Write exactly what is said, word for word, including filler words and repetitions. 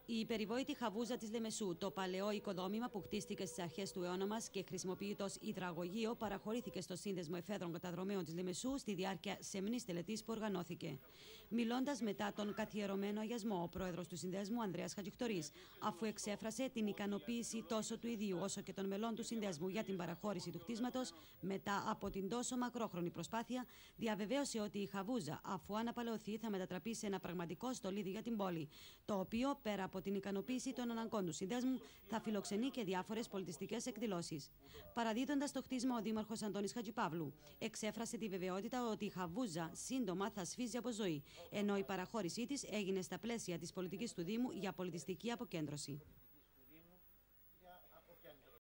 Η περιβόητη χαβούζα της Λεμεσού, το παλαιό οικοδόμημα που χτίστηκε στις αρχές του αιώνα μας και χρησιμοποιείται ως υδραγωγείο, παραχωρήθηκε στο Σύνδεσμο Εφέδρων Καταδρομέων της Λεμεσού στη διάρκεια σεμνής τελετής που οργανώθηκε. Μιλώντας μετά τον καθιερωμένο αγιασμό, ο πρόεδρος του Συνδέσμου, Ανδρέας Χατζηκτορής, αφού εξέφρασε την ικανοποίηση τόσο του ιδίου όσο και των μελών του Συνδέσμου για την παραχώρηση του κτίσματος, μετά από την τόσο μακρόχρονη προσπάθεια, διαβεβαίωσε ότι η χαβούζα, αφού αναπαλαιωθεί, θα μετατραπεί σε ένα πραγματικό στολίδι για την πόλη, το οποίο πέρα από την ικανοποίηση των αναγκών του Συνδέσμου, θα φιλοξενεί και διάφορες πολιτιστικές εκδηλώσεις. Παραδίδοντας το χτίσμα, ο Δήμαρχος Αντώνης Χατζηπαύλου εξέφρασε τη βεβαιότητα ότι η χαβούζα σύντομα θα σφίζει από ζωή, ενώ η παραχώρησή της έγινε στα πλαίσια της πολιτικής του Δήμου για πολιτιστική αποκέντρωση.